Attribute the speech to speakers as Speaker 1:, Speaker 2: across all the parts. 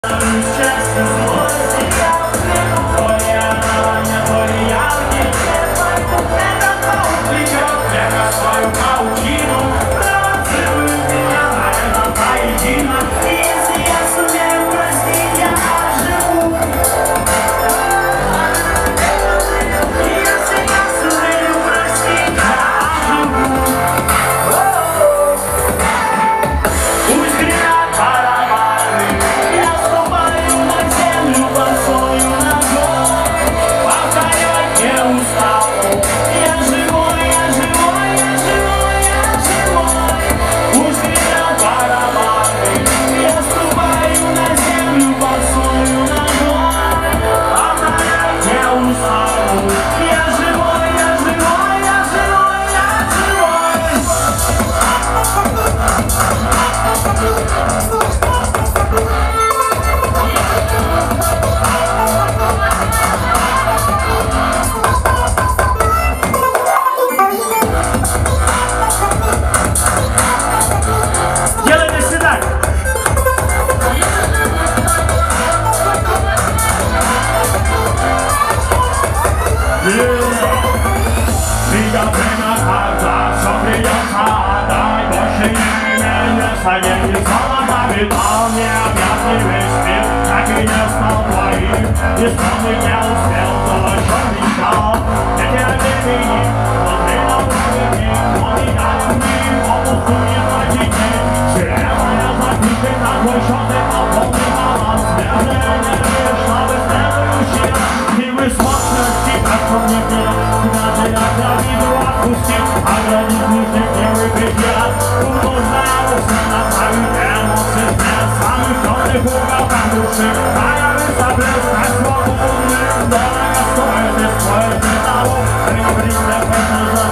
Speaker 1: Не солодами дал мне объятный весь мир, так и не стал твоим. И снова не успел то, о чем мечтал. Я тебя перемени, внутри на уровне, он идеальный, полностью не прочитей. Серебряная записка, такой счет и полный баланс. Свежая энергия, чтобы следующий раз. И вы смотрите, как по мне вверх, тебя терять я виду отпустить. Оградить нижних не выпрещать, души, а я выставляюсь на свободным. Дорого стоит и стоит для того, прибыть для пассажа,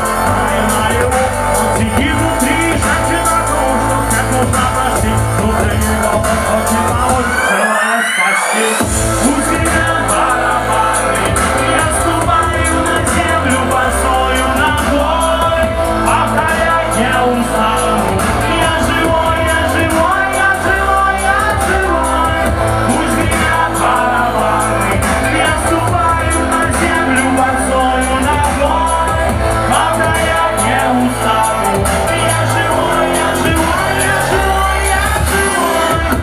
Speaker 1: на его. Он сидит внутри, женщина кружит, как нужно простить. Внутренний голос очень помочь, желая спасти. Пусть меня барабаны, я ступаю на землю босою ногой, пока я не устану. Я живой, я живой, я живой, я живой. Пусть гремят барабаны, я ступаю на землю босою ногой, пока я не устану. Я живой, я живой, я живой, я живой.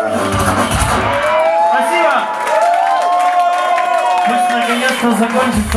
Speaker 1: Спасибо! Пусть наконец-то закончится.